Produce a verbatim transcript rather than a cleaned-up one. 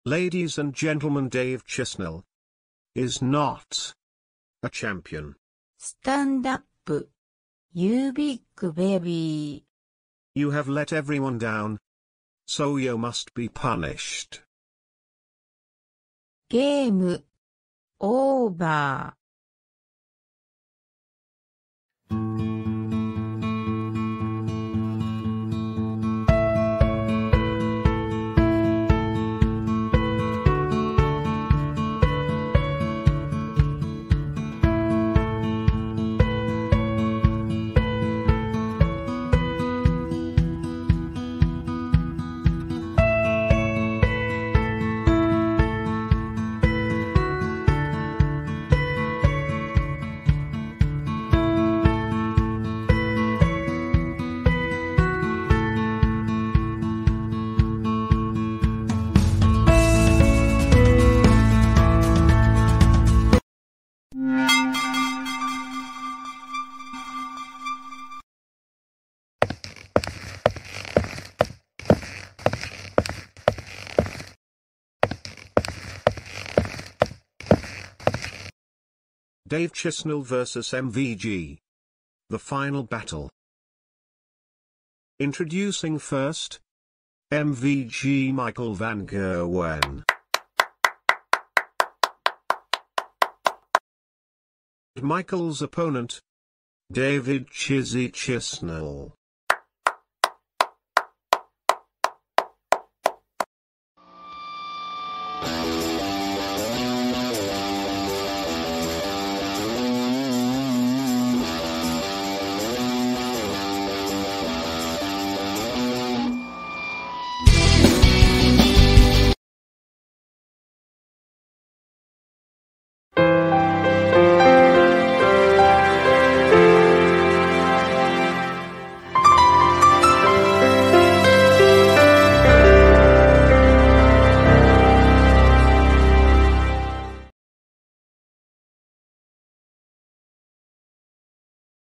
Ladies and gentlemen, Dave Chisnall is not a champion. スタンドアップ。You big baby. You have let everyone down, so you must be punished. ゲーム。オーバー。 Dave Chisnall versus M V G. The final battle. Introducing first, M V G Michael Van Gerwen. Michael's opponent, David Chizzy Chisnall.